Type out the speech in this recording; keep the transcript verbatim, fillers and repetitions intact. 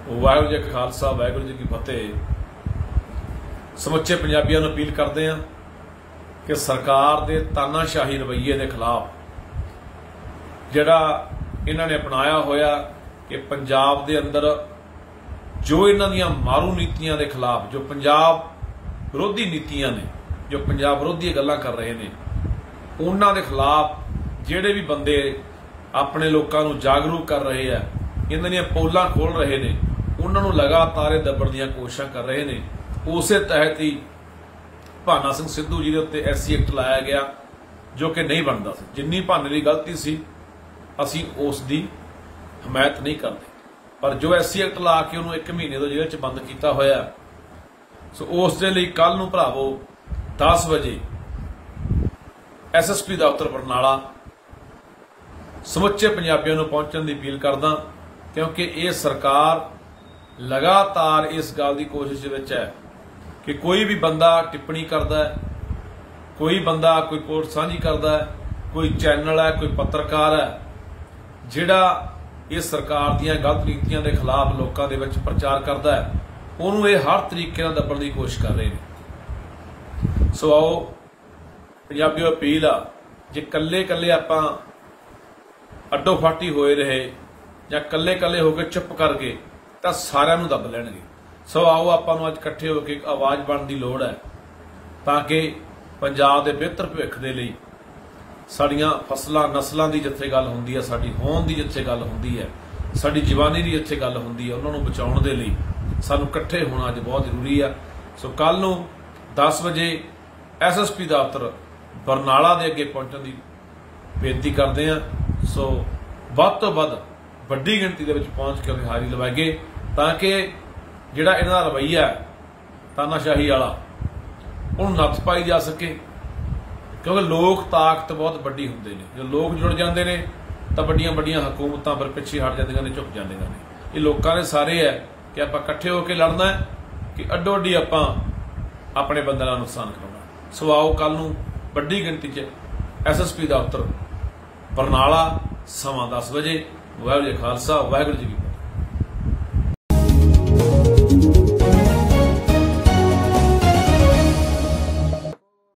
वाहिगुरू जी का खालसा वाहिगुरू जी की फतेह। समुचे पंजाबियों को अपील करते हैं कि सरकार के तानाशाही रवैये के खिलाफ जिहड़ा इन्होंने अपनाया होया कि पंजाब के अंदर जो इन्हां दियां मारू नीतियां के खिलाफ जो पंजाब विरोधी नीतियां ने जो पंजाब विरोधी गल्लां कर रहे हैं उन्हां दे खिलाफ जिहड़े भी बंदे अपने लोगों को जागरूक कर रहे हैं इन्हां दियां पोलां खोल रहे हैं उन्होंने लगातार दबण दी कोशिशां कर रहे हैं। उस तहत ही भाना सिंह सिद्धू जी के उत्ते एस सी एक्ट लाया गया जो कि नहीं बनता सी। जिन्नी भाने की गलती सी असी उसकी हमायत नहीं करते, पर जो एस सी एक्ट ला के उन्होंने एक महीने तो जेल च बंद किया होया सो उस दे लई कल नूं भरावो दस बजे एस एस पी दफ्तर बरनाला समुचे पंजाबियों को पहुंचने की अपील करदा, क्योंकि ये सरकार लगातार इस गल की कोशिश विच है कि कोई भी बंदा टिप्पणी करता है, कोई बंदा कोई पोस्ट साझी करता है, कोई चैनल है, कोई पत्रकार है जिहड़ा इस सरकार दीयां गलत नीतियां के खिलाफ लोगों के विच प्रचार करता है उन्होंने ये हर तरीके नाल दबण की कोशिश कर रहे हैं। सो आओ पंजाबियों अपील आ जे कल्ले कल्ले आपां अड्डो फाटी होए रहे या कल्ले कल्ले होकर चुप करके तो सारिਆਂ ਨੂੰ दब लैणगे। सो आओ आपां नूं अज इकट्ठे होकर एक आवाज़ बनने की लोड़ है ताकि पंजाब के बेहतर भविख के लिए साड़ियां फसलों नस्लों की जिथे गल होंदी है, साड़ी होंद की जिथे गल होंदी है, साड़ी जवानी की जिथे गल होंदी है उन्होंने बचाने के लिए सानूं इकट्ठे होना अज बहुत जरूरी है। सो कल नूं दस बजे एस एस पी दफ्तर बरनाला के अगे पहुंचने की बेनती करते हैं। सो वध तो वध वड्डी गिणती दे विच पहुंच के हारी लवाइए ताकि जिहड़ा इन्हां दा रवैया है तानाशाही वाला उहनूं नत्थ पाई जा सके, क्योंकि लोक ताकत बहुत वड्डी हुंदे ने। जो लोग जुड़ जाते हैं तो वड्डियां वड्डियां हुकूमतां फिर पिछे हट जांदियां ने, झुक जांदियां ने। ये लोकां ने सारे है कि आपां इकट्ठे होकर लड़ना है कि अड्डो अड्डी आपां अपने बंदे नाल नुकसान कराउणा। सो आओ कल नूं वड्डी गिणती च एस एस पी दफ्तर बरनाला सवा दस बजे। वाहिगुरू जी खालसा वाहिगुरू जी की